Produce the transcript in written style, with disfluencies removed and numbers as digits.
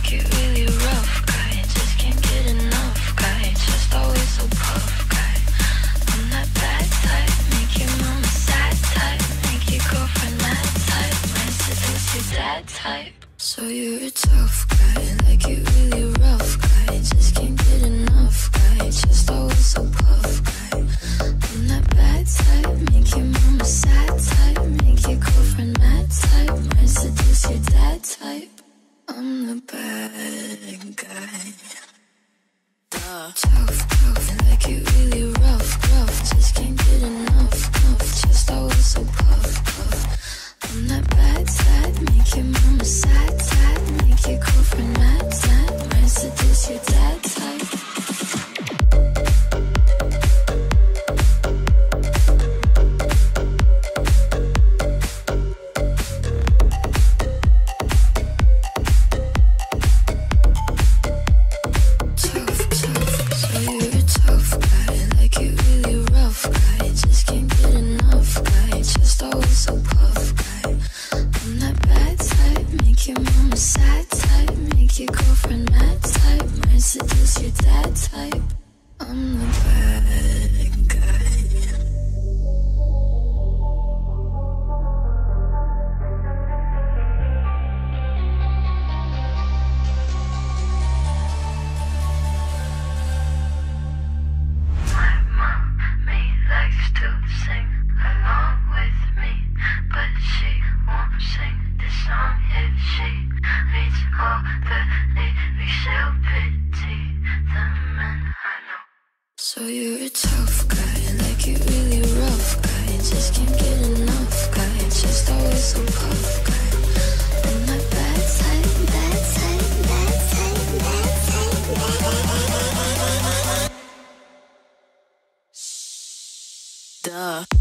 like it really rough guy. Just can't get enough guy. Just always so puff guy. I'm that bad type, make your mama sad type, make your girlfriend mad type, might seduce your dad type. So you're a tough guy, like it really rough guy. Just can't get enough guy. Just always so puff guy. I'm that bad type, make your mama sad type, make your girlfriend mad type, might seduce your dad type. I'm the bad guy. Tough, like it really rough, just can't get enough, just always so puff. I'm that bad type, make your mama sad type, make your girlfriend mad type, might seduce your dad type. So you're a tough guy, like it really rough guy. Just can't get enough guy, just always so puff guy. I'm that bad type, bad type, bad type, bad type, bad type. Duh.